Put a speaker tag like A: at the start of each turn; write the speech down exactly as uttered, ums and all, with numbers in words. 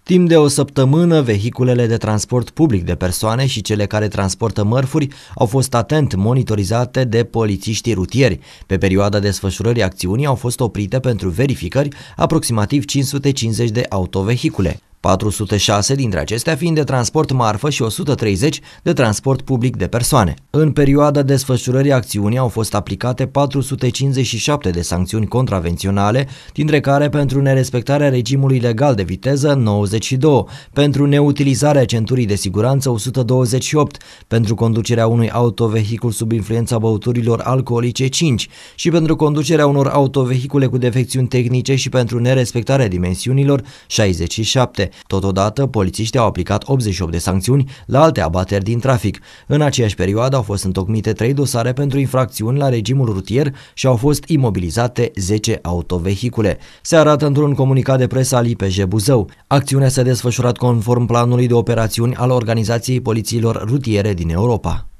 A: Timp de o săptămână, vehiculele de transport public de persoane și cele care transportă mărfuri au fost atent monitorizate de polițiștii rutieri. Pe perioada desfășurării acțiunii au fost oprite pentru verificări aproximativ cinci sute cincizeci de autovehicule, patru sute șase dintre acestea fiind de transport marfă și o sută treizeci de transport public de persoane. În perioada desfășurării acțiunii au fost aplicate patru sute cincizeci și șapte de sancțiuni contravenționale, dintre care pentru nerespectarea regimului legal de viteză nouăzeci și doi, pentru neutilizarea centurii de siguranță o sută douăzeci și opt, pentru conducerea unui autovehicul sub influența băuturilor alcoolice cinci și pentru conducerea unor autovehicule cu defecțiuni tehnice și pentru nerespectarea dimensiunilor șaizeci și șapte. Totodată, polițiștii au aplicat optzeci și opt de sancțiuni la alte abateri din trafic. În aceeași perioadă au fost întocmite trei dosare pentru infracțiuni la regimul rutier și au fost imobilizate zece autovehicule. Se arată într-un comunicat de presă al I P J Buzău. Acțiunea s-a desfășurat conform planului de operațiuni al Organizației Polițiilor Rutiere din Europa.